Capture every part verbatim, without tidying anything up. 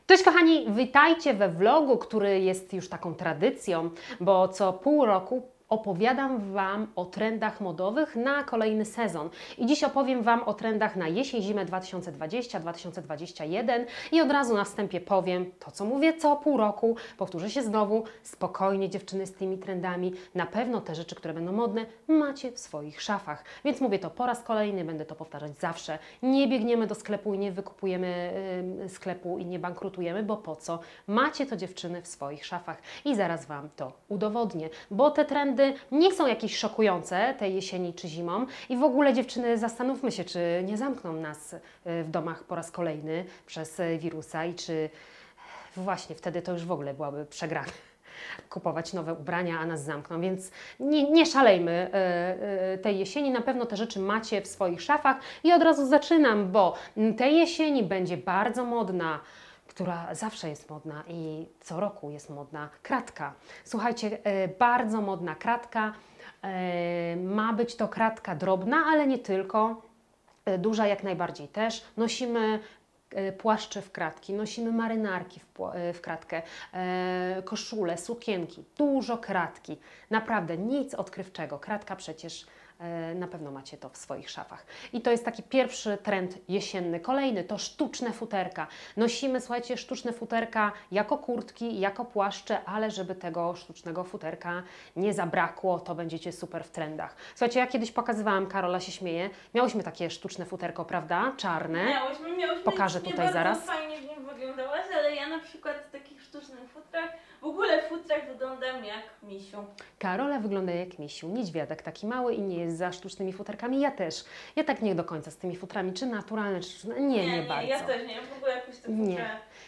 Cześć kochani, witajcie we vlogu, który jest już taką tradycją, bo co pół roku opowiadam Wam o trendach modowych na kolejny sezon. I dziś opowiem Wam o trendach na jesień-zimę dwa tysiące dwudziesty dwa tysiące dwudziesty jeden i od razu na wstępie powiem to, co mówię co pół roku, powtórzę się znowu, spokojnie dziewczyny z tymi trendami, na pewno te rzeczy, które będą modne, macie w swoich szafach. Więc mówię to po raz kolejny, będę to powtarzać zawsze. Nie biegniemy do sklepu i nie wykupujemy yy, sklepu i nie bankrutujemy, bo po co? Macie to dziewczyny w swoich szafach i zaraz Wam to udowodnię, bo te trendy nie są jakieś szokujące tej jesieni czy zimą i w ogóle dziewczyny zastanówmy się, czy nie zamkną nas w domach po raz kolejny przez wirusa i czy właśnie wtedy to już w ogóle byłaby przegrane kupować nowe ubrania, a nas zamkną, więc nie, nie szalejmy tej jesieni, na pewno te rzeczy macie w swoich szafach i od razu zaczynam, bo tej jesieni będzie bardzo modna, która zawsze jest modna i co roku jest modna, kratka. Słuchajcie, bardzo modna kratka. Ma być to kratka drobna, ale nie tylko. Duża jak najbardziej też. Nosimy płaszcze w kratki, nosimy marynarki w, w kratkę, koszule, sukienki, dużo kratki. Naprawdę nic odkrywczego. Kratka przecież na pewno macie to w swoich szafach. I to jest taki pierwszy trend jesienny. Kolejny to sztuczne futerka. Nosimy, słuchajcie, sztuczne futerka jako kurtki, jako płaszcze, ale żeby tego sztucznego futerka nie zabrakło, to będziecie super w trendach. Słuchajcie, ja kiedyś pokazywałam, Karola się śmieje, miałyśmy takie sztuczne futerko, prawda? Czarne. Miałyśmy, miałyśmy. Pokażę nie tutaj zaraz. fajnie w nim wyglądałaś, ale ja na przykład w takich sztucznych futrach, w ogóle w futrach wyglądam jak misiu. Karola wygląda jak misiu, niedźwiadek taki mały i nie jest za sztucznymi futerkami. Ja też. Ja tak nie do końca z tymi futrami, czy naturalne, czy sztuczne. Nie, nie, nie, nie nie bardzo. Ja też nie, w ogóle jakoś te futra. Nie.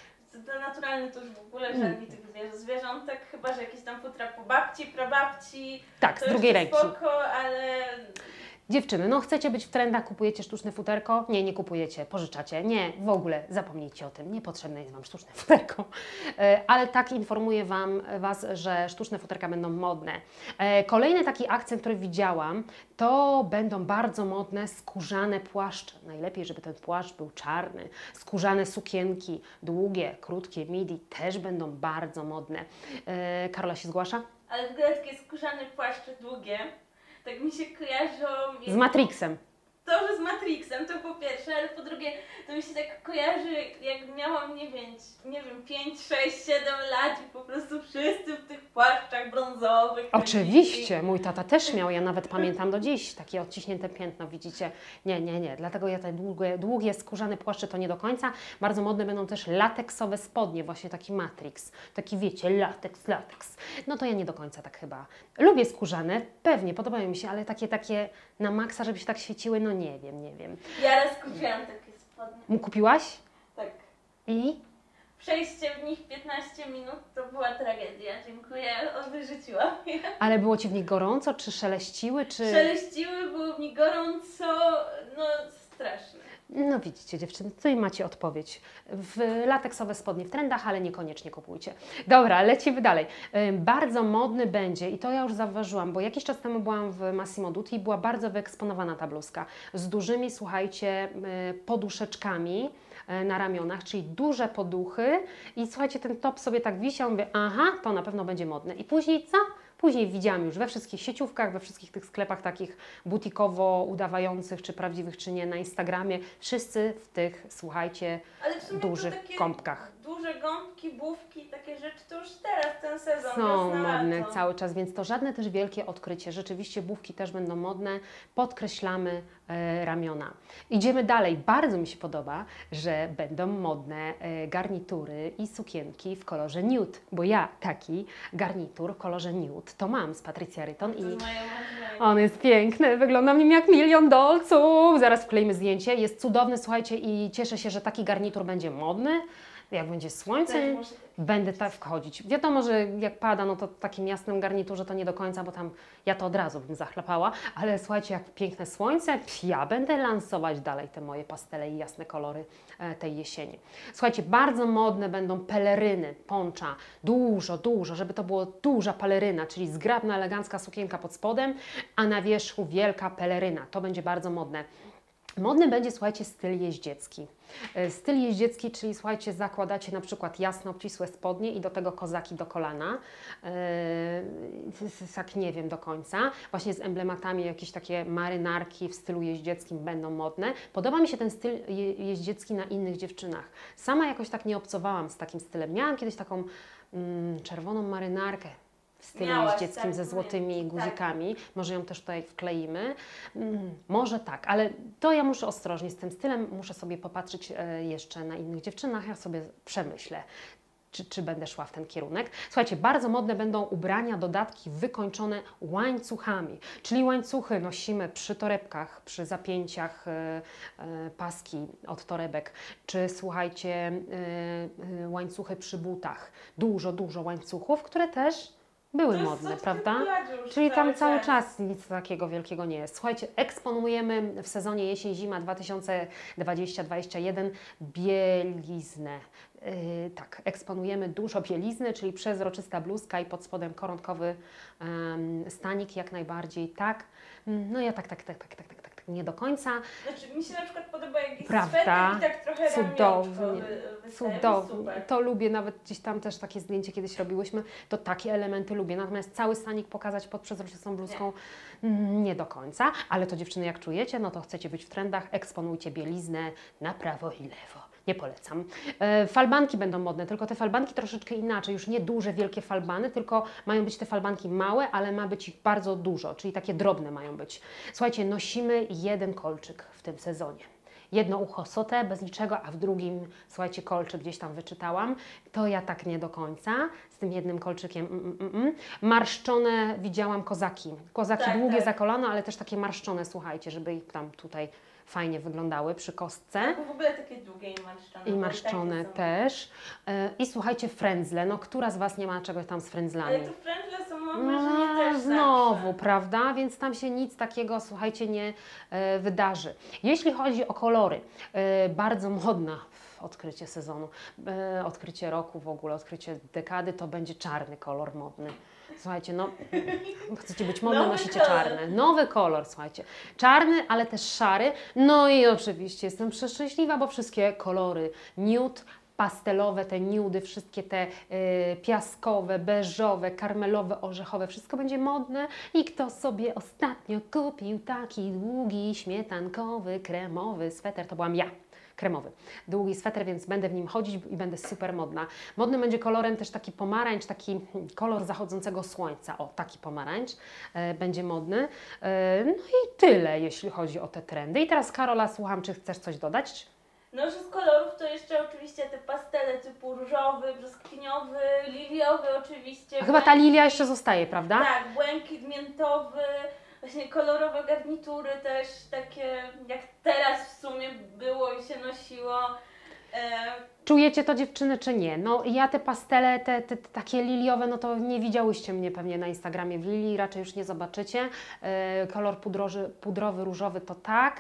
Te naturalne to już w ogóle żadnych tych zwierzę, zwierzątek, chyba że jakieś tam futra po babci, prababci. Tak, to z drugiej ręki. Spoko, ale... Dziewczyny, no chcecie być w trendach, kupujecie sztuczne futerko? Nie, nie kupujecie, pożyczacie. Nie, w ogóle zapomnijcie o tym, niepotrzebne jest Wam sztuczne futerko. Ale tak informuję Wam, Was, że sztuczne futerka będą modne. Kolejny taki akcent, który widziałam, to będą bardzo modne skórzane płaszcze. Najlepiej, żeby ten płaszcz był czarny. Skórzane sukienki, długie, krótkie, midi też będą bardzo modne. Karola się zgłasza? Ale w ogóle takie skórzane płaszcze długie, tak mi się kojarzą... Z Matrixem. To, że z Matrixem, to po pierwsze, ale po drugie, to mi się tak kojarzy, jak miałam, nie wiem, nie wiem, pięć, sześć, siedem lat i po prostu wszyscy w tych płaszczach brązowych. Oczywiście, mój tata też miał, ja nawet pamiętam do dziś, takie odciśnięte piętno, widzicie? Nie, nie, nie, dlatego ja te długie, długie skórzane płaszcze to nie do końca. Bardzo modne będą też lateksowe spodnie, właśnie taki Matrix, taki wiecie, lateks, lateks. No to ja nie do końca tak chyba. Lubię skórzane, pewnie, podobają mi się, ale takie, takie na maksa, żeby się tak świeciły, no nie wiem, nie wiem. Ja raz kupiłam takie spodnie. Kupiłaś? Tak. I? Przejście w nich piętnaście minut to była tragedia. Dziękuję, wyrzuciłam je. Ale było Ci w nich gorąco, czy szeleściły, czy... Szeleściły, było mi gorąco, no straszne. No widzicie dziewczyny, tutaj macie odpowiedź. W lateksowe spodnie w trendach, ale niekoniecznie kupujcie. Dobra, lecimy dalej. Bardzo modny będzie i to ja już zauważyłam, bo jakiś czas temu byłam w Massimo Dutti i była bardzo wyeksponowana ta bluzka z dużymi, słuchajcie, poduszeczkami na ramionach, czyli duże poduchy i słuchajcie, ten top sobie tak wisiał, mówię, aha, to na pewno będzie modne. I później co? Później widziałam już we wszystkich sieciówkach, we wszystkich tych sklepach takich butikowo udawających, czy prawdziwych, czy nie, na Instagramie. Wszyscy w tych, słuchajcie, Ale w sumie dużych to takie gąbkach. Duże gąbki, bufki, takie rzeczy, to już teraz ten sezon. Są modne lato. cały czas, więc to żadne też wielkie odkrycie. Rzeczywiście bufki też będą modne. Podkreślamy e, ramiona. Idziemy dalej. Bardzo mi się podoba, że będą modne e, garnitury i sukienki w kolorze nude, bo ja taki garnitur w kolorze nude to mam z Patrycja Ryton To i jest moje marzenie. on jest piękny, wygląda w nim jak milion dolców. Zaraz wkleimy zdjęcie. Jest cudowny, słuchajcie, i cieszę się, że taki garnitur będzie modny. Jak będzie słońce, Tak, może- będę tak wchodzić. Wiadomo, że jak pada, no to w takim jasnym garniturze to nie do końca, bo tam ja to od razu bym zachlapała, ale słuchajcie, jak piękne słońce, ja będę lansować dalej te moje pastele i jasne kolory e, tej jesieni. Słuchajcie, bardzo modne będą peleryny, poncza, dużo, dużo, żeby to było duża peleryna, czyli zgrabna, elegancka sukienka pod spodem, a na wierzchu wielka peleryna. To będzie bardzo modne. Modny będzie, słuchajcie, styl jeździecki. Styl jeździecki, czyli słuchajcie, zakładacie na przykład jasno obcisłe spodnie i do tego kozaki do kolana. Yy, tak nie wiem do końca. Właśnie z emblematami jakieś takie marynarki w stylu jeździeckim będą modne. Podoba mi się ten styl je jeździecki na innych dziewczynach. Sama jakoś tak nie obcowałam z takim stylem. Miałam kiedyś taką mm, czerwoną marynarkę w stylu Miałaś, jeździeckim tak, ze złotymi tak. guzikami. Może ją też tutaj wkleimy. Mm, może tak, ale to ja muszę ostrożnie z tym stylem, muszę sobie popatrzeć e, jeszcze na innych dziewczynach, ja sobie przemyślę. Czy, czy będę szła w ten kierunek. Słuchajcie, bardzo modne będą ubrania, dodatki wykończone łańcuchami, czyli łańcuchy nosimy przy torebkach, przy zapięciach e, e, paski od torebek, czy słuchajcie, e, e, łańcuchy przy butach. Dużo, dużo łańcuchów, które też były modne, prawda? Czyli tam cały czas nic takiego wielkiego nie jest. Słuchajcie, eksponujemy w sezonie jesień-zima dwa tysiące dwudziesty dwudziesty pierwszy bieliznę. Yy, tak, eksponujemy dużo bielizny, czyli przezroczysta bluzka i pod spodem koronkowy um, stanik jak najbardziej, tak. No ja tak, tak, tak, tak, tak, tak, tak, tak nie do końca. Znaczy mi się na przykład podoba jak jest Prawda? sweter i tak trochę Cudownie, wy, cudownie. To lubię, nawet gdzieś tam też takie zdjęcie kiedyś robiłyśmy, to takie elementy lubię. Natomiast cały stanik pokazać pod przezroczystą bluzką nie. nie do końca. Ale to dziewczyny, jak czujecie, no to chcecie być w trendach, eksponujcie bieliznę na prawo i lewo. Nie polecam. E, falbanki będą modne, tylko te falbanki troszeczkę inaczej. Już nie duże, wielkie falbany, tylko mają być te falbanki małe, ale ma być ich bardzo dużo, czyli takie drobne mają być. Słuchajcie, nosimy jeden kolczyk w tym sezonie. Jedno ucho sotę, bez niczego, a w drugim, słuchajcie, kolczyk gdzieś tam wyczytałam. To ja tak nie do końca, z tym jednym kolczykiem. Mm, mm, mm. Marszczone widziałam kozaki. Kozaki tak, długie tak. za kolano, ale też takie marszczone, słuchajcie, żeby ich tam tutaj fajnie wyglądały przy kostce. Tak, w ogóle takie długie i marszczone. I marszczone też. I słuchajcie, frędzle. No, która z Was nie ma czegoś tam z frędzlami? Ale to frędzle są, mam wrażenie, No, też znowu, zawsze. prawda? Więc tam się nic takiego, słuchajcie, nie e, wydarzy. Jeśli chodzi o kolory, e, bardzo modna odkrycie sezonu, e, odkrycie roku w ogóle, odkrycie dekady, to będzie czarny kolor modny. Słuchajcie, no, chcecie być modne, Nowy nosicie kolor. czarne. Nowy kolor, słuchajcie. Czarny, ale też szary. No i oczywiście jestem przeszczęśliwa, bo wszystkie kolory nude, pastelowe, te nudy, wszystkie te y, piaskowe, beżowe, karmelowe, orzechowe, wszystko będzie modne. I kto sobie ostatnio kupił taki długi, śmietankowy, kremowy sweter, to byłam ja. Kremowy. Długi sweter, więc będę w nim chodzić i będę super modna. Modny będzie kolorem też taki pomarańcz, taki kolor zachodzącego słońca. O, taki pomarańcz e, będzie modny. E, no i tyle, jeśli chodzi o te trendy. I teraz Karola, słucham, czy chcesz coś dodać? No, że z kolorów to jeszcze oczywiście te pastele typu różowy, brzoskwiniowy, liliowy oczywiście. A chyba ta lilia jeszcze zostaje, prawda? Tak, błękit miętowy, właśnie kolorowe garnitury też takie jak teraz w sumie było i się nosiło. E, Czujecie to dziewczyny, czy nie? No ja te pastele, te, te, te takie liliowe, no to nie widziałyście mnie pewnie na Instagramie w lilii, raczej już nie zobaczycie. E, kolor pudroży, pudrowy, różowy to tak.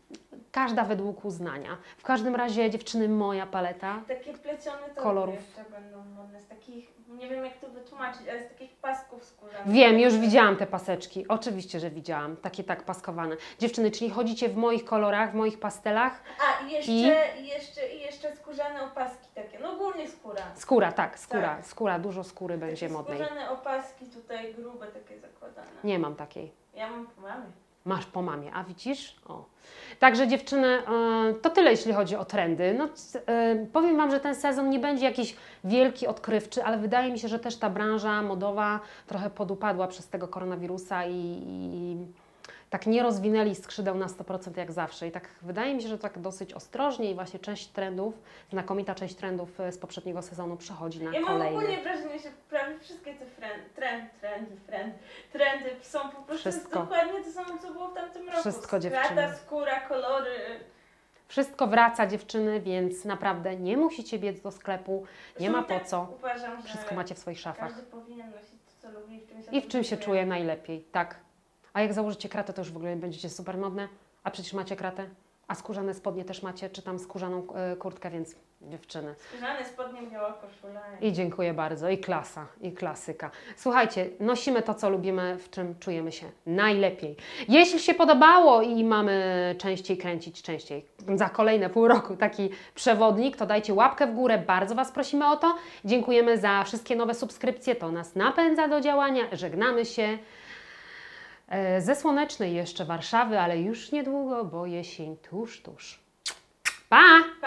Każda według uznania. W każdym razie dziewczyny, moja paleta. Takie plecione to kolorów. jeszcze będą modne, z takich, nie wiem jak to wytłumaczyć, ale z takich pasków skórzanych. Wiem, już widziałam te paseczki. Oczywiście, że widziałam. Takie tak paskowane. Dziewczyny, czyli chodzicie w moich kolorach, w moich pastelach. A i jeszcze, I? i jeszcze, i jeszcze skórzane opaski takie, no ogólnie skóra. Skóra, tak, skóra. Tak. Skóra, dużo skóry będzie Takie modnej. skórzane opaski tutaj grube takie zakładane. Nie mam takiej. Ja mam po mamie. Masz po mamie, a widzisz? O. Także dziewczyny, yy, to tyle jeśli chodzi o trendy. No, yy, powiem Wam, że ten sezon nie będzie jakiś wielki, odkrywczy, ale wydaje mi się, że też ta branża modowa trochę podupadła przez tego koronawirusa i, i tak nie rozwinęli skrzydeł na sto procent jak zawsze. I tak wydaje mi się, że tak dosyć ostrożnie i właśnie część trendów, znakomita część trendów z poprzedniego sezonu przechodzi na Ja mam kolejny. ogólnie wrażenie, że prawie wszystkie te trend, trend, trendy, trend, trendy są po prostu Wszystko. dokładnie to samo, co było w tamtym roku. Wszystko, Skrata, dziewczyny. skóra, kolory. Wszystko wraca, dziewczyny, więc naprawdę nie musicie biec do sklepu, nie ma po Tak co. Uważam, że Wszystko macie w swoich szafach. każdy powinien nosić to, co lubi i w czym się I w czym się odnajduje. czuje najlepiej, tak. A jak założycie kratę, to już w ogóle będziecie super modne, a przecież macie kratę, a skórzane spodnie też macie, czy tam skórzaną e, kurtkę, więc dziewczyny. Skórzane spodnie, biała koszula. I dziękuję bardzo. I klasa, i klasyka. Słuchajcie, nosimy to, co lubimy, w czym czujemy się najlepiej. Jeśli się podobało i mamy częściej kręcić, częściej, za kolejne pół roku taki przewodnik, to dajcie łapkę w górę. Bardzo Was prosimy o to. Dziękujemy za wszystkie nowe subskrypcje. To nas napędza do działania. Żegnamy się ze słonecznej jeszcze Warszawy, ale już niedługo, bo jesień tuż, tuż. Pa!